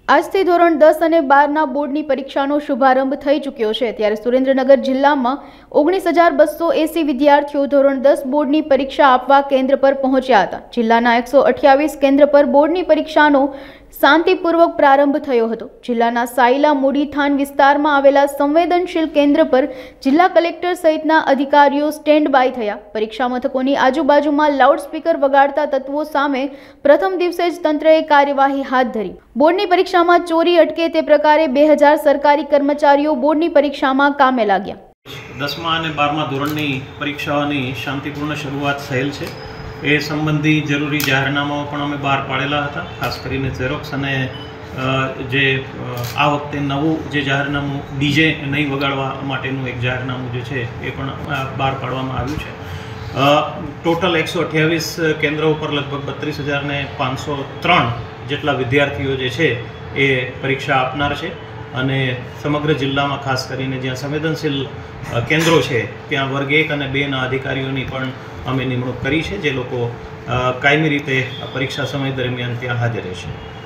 આજથી ધોરણ 10 અને 12ના બોર્ડની પરીક્ષાનો શુભારંભ થઈ ચૂક્યો છે। ત્યારે સુરેન્દ્રનગર જિલ્લામાં 19,280 વિદ્યાર્થીઓ ધોરણ 10 બોર્ડની પરીક્ષા આપવા કેન્દ્ર પર પહોંચ્યા હતા। જિલ્લાના 128 કેન્દ્ર પર બોર્ડની પરીક્ષાનો શાંતિપૂર્વક પ્રારંભ થયો હતો। જિલ્લાના સાયલા મૂડીથાન વિસ્તારમાં આવેલા સંવેદનશીલ કેન્દ્ર પર જિલ્લા કલેક્ટર સહિતના અધિકારીઓ સ્ટેન્ડ બાય થયા। પરીક્ષા મથકોની આજુબાજુમાં લાઉડસ્પીકર વગાડતા તત્વો સામે પ્રથમ દિવસે જ તંત્રએ કાર્યવાહી હાથ ધરી। બોર્ડની પરીક્ષામાં ચોરી અટકે તે પ્રકારે 2000 સરકારી કર્મચારીઓ બોર્ડની પરીક્ષામાં કામે લાગ્યા। 10મા અને 12મા ધોરણની પરીક્ષાઓની શાંતિપૂર્ણ શરૂઆત થયેલ છે। એ સંબંધી જરૂરી જાહેરનામાઓ પણ અમે બહાર પાડેલા હતા। ખાસ કરીને ઝેરોક્સ અને જે આ વખતે નવું જે જાહેરનામું ડીજે નહીં વગાડવા માટેનું એક જાહેરનામું જે છે એ પણ બહાર પાડવામાં આવ્યું છે। ટોટલ 128 કેન્દ્રો ઉપર લગભગ 32,503 જેટલા વિદ્યાર્થીઓ જે છે એ પરીક્ષા આપનાર છે અને સમગ્ર જિલ્લામાં ખાસ કરીને જ્યાં સંવેદનશીલ કેન્દ્રો છે ત્યાં વર્ગ 1 અને 2ના અધિકારીઓની પણ અમે નિમણૂક કરી છે, જે લોકો કાયમી રીતે પરીક્ષા સમય દરમિયાન ત્યાં હાજર રહેશે।